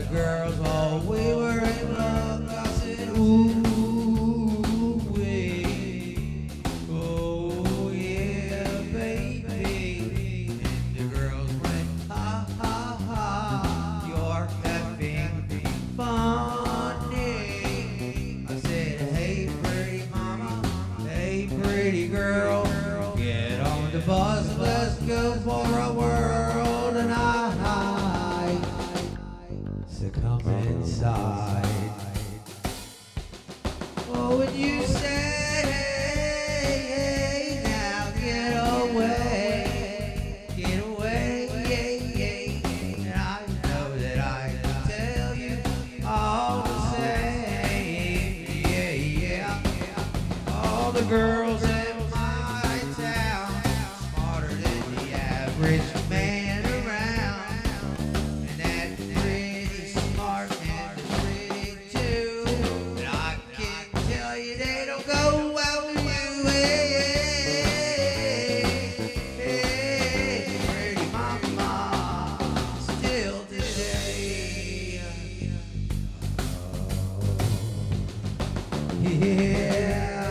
girls, oh, we were in love. I said, ooh, wee, oh, yeah, baby. And the girls went, ha, ha, ha, you're effing funny. I said, hey, pretty mama, hey, pretty girl, get on the bus, let's go for a whirl tonight. So come inside. Oh, when you say, hey, now get away, yeah. And I know that I can tell you all the same, yeah. All the girls in my town, smarter than the average man around. And that's pretty smart and pretty too. But I can tell you they don't go well with you. Hey, pretty mama, still today. Yeah.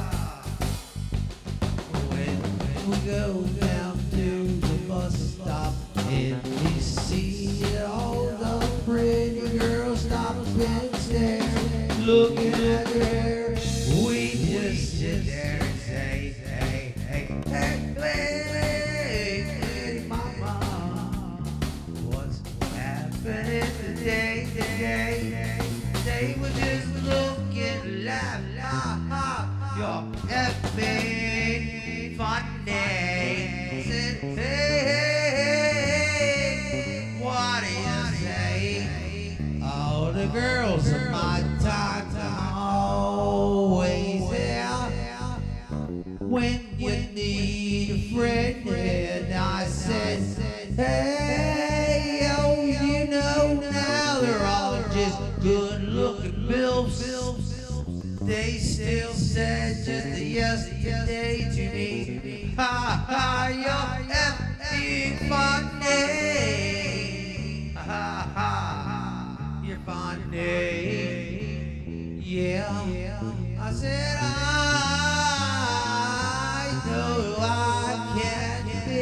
When we go down to the bus stop and we see all the pretty girls stop and stare, looking at her hair, we just sit there and say, hey, pretty mama, what's happening today? They were just looking, laugh, you're effing funny. Said, hey, what do you say? All the girls of my time are always there. When you need a friend, and I said, hey, oh, you know now they're all just good-looking milfs. They still said just yesterday to me, ha, you're effing funny. Ha, you're funny. Yeah. I said, I know I can't be.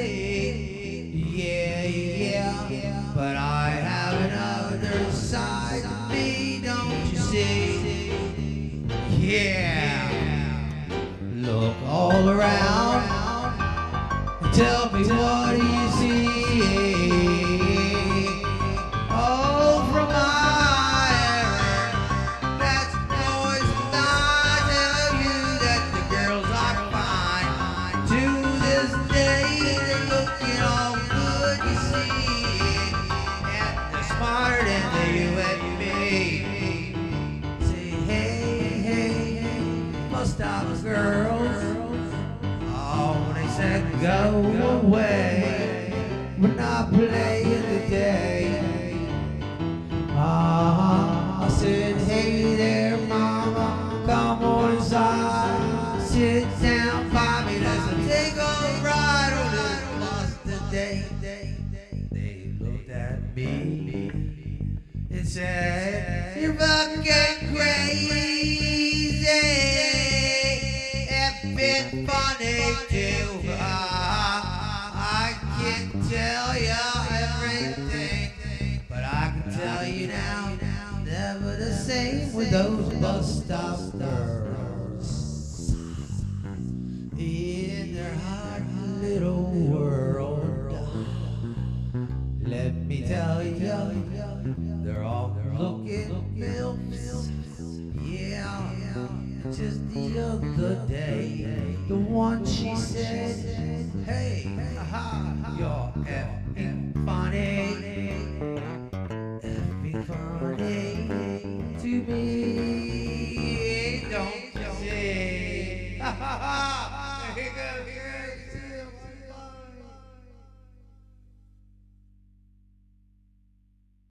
Yeah. But I have another side of me, don't you see? Yeah. Look all around and tell me what do you see? Oh, from my error, that's noise. I tell you that the girls are fine. To this day, they're looking all good, you see. And they're smarter than you and me. Stop girls, oh, when they said go away, we're not playing today. I said, hey there mama, come on inside, sit down by me, let's take a ride on this bus today. They looked at me and said, you're fucking crazy. Been funny too. I can't tell you everything, but I can tell you now, never the same with those bus stop girls in their hot little world. Let me tell you, they're all looking milfs. Yeah. Just the other day, the one she said, hey, you're effing funny to me, don't you see? Here goes.